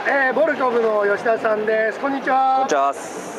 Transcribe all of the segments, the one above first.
ボルコブの吉田さんです。こんにちは。 こんにちは。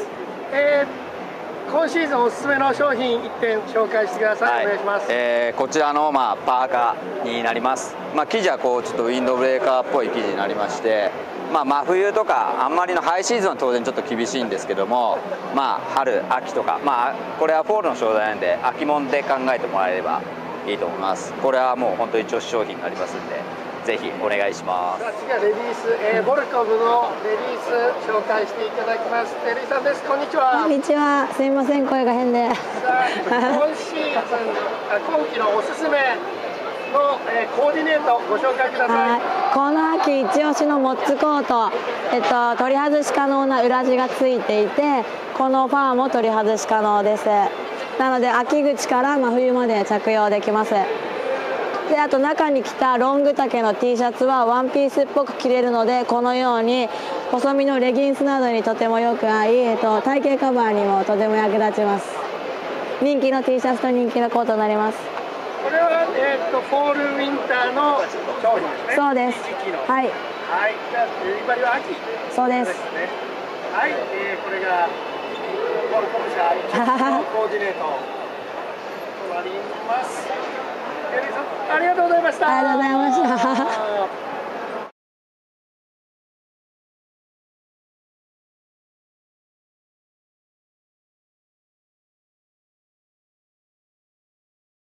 今シーズンおすすめの商品1点紹介してください。お願いします。 こちらのパーカーになります。生地はちょっとウィンドブレーカーっぽい生地になりまして、真冬とかあんまりのハイシーズンは当然ちょっと厳しいんですけども、春秋とかこれはフォールの商材なんで秋物で考えてもらえればいいと思います。これはもう本当に一押し商品になりますんで、ぜひお願いします。 次はレディース、ボルコブのレディース紹介していただきます。テリーさんです。こんにちは。 こんにちは。すみません、声が変で。 今シーズン、今季のおすすめの、コーディネートをご紹介ください。 この秋一押しのモッツコート、取り外し可能な裏地がついていて、このファーも取り外し可能です。なので秋口から真冬まで着用できます。で、あと中に着たロング丈の T シャツはワンピースっぽく着れるので、このように細身のレギンスなどにとてもよく合い、体型カバーにもとても役立ちます。人気の T シャツと人気のコートになります。 これは、フォールウィンターの商品ですね。 そうです。はい。 はい。じゃあデリバリーは秋。 そうです。 はい。これがボルコブ社のコーディネートとなります。テリーさん、ありがとうございました。 ありがとうございました。